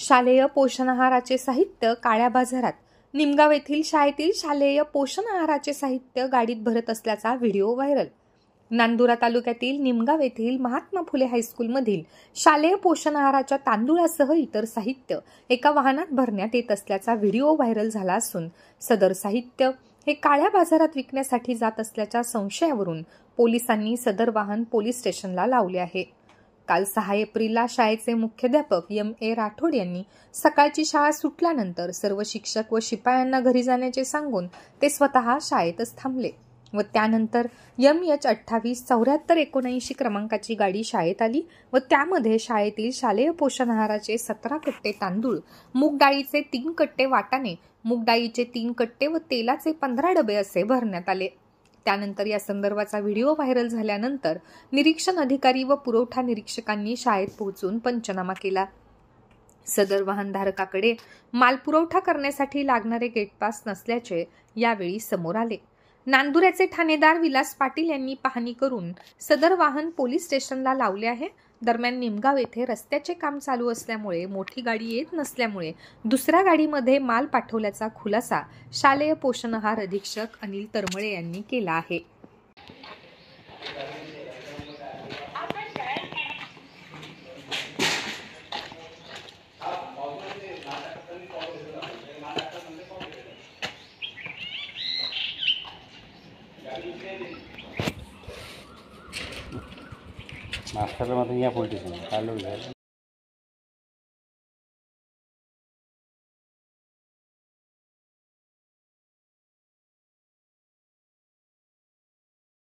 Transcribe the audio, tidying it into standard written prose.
शालेय पोषण आहाराचे साहित्य काळ्या बाजारात। निमगाव येथील शाळेतील शालेय पोषण आहाराचे साहित्य गाडीत भरत असल्याचा व्हिडिओ व्हायरल। नांदुरा तालुक्यातील निमगाव येथील महात्मा फुले हायस्कूलमधील शालेय पोषण आहाराच्या तांदूळासह इतर साहित्य एका वाहनात भरण्यात येत असल्याचा व्हिडिओ व्हायरल झाला असून सदर साहित्य हे काळ्या बाजारात विकण्यासाठी जात असल्याच्या संशयावरून पोलिसांनी सदर वाहन पोलीस स्टेशनला लावले आहे। काल 6 एप्रिलला शाळेचे मुख्याध्यापक M.A. राठोड यांनी सकाळची शाळा सुटल्यानंतर सर्व शिक्षक व शिपायांना घरी जाण्याचे सांगून ते स्वतः शाळेतच थांबले व त्यानंतर MH287479 क्रमांकाची गाडी शाळेत आली व त्यामध्ये शाळेतील शालेय पोषण आहाराचे 17 कट्टे तांदूळ, मूग डाळीचे 3 कट्टे वाटाणे, मूग डाळीचे 3 कट्टे व तेलाचे 15 डबे असे भरण्यात आले। त्यानंतर या संदर्भाचा व्हिडिओ व्हायरल झाल्यानंतर निरीक्षण अधिकारी व पुरवठा निरीक्षकांनी शाळेत पोहोचून पंचनामा केला। सदर वाहनधारकाकडे माल पुरवठा करण्यासाठी लागणारे गेट पास नसल्याचे यावेळी समोर आले। नांदुऱ्याचे ठाणेदार विलास पाटील यांनी पाहणी करून सदर वाहन पोलीस स्टेशनला लावले आहे। दरम्यान निमगाव येथे रस्त्याचे काम चालू असल्यामुळे मोठी गाडी येत नसल्यामुळे दुसऱ्या गाडीमध्ये माल पाठवल्याचा खुलासा शालेय पोषण आहार अधीक्षक अनिल तरमळे यांनी केला आहे। मास्टर मतलब यहाँ पोलिटिशियन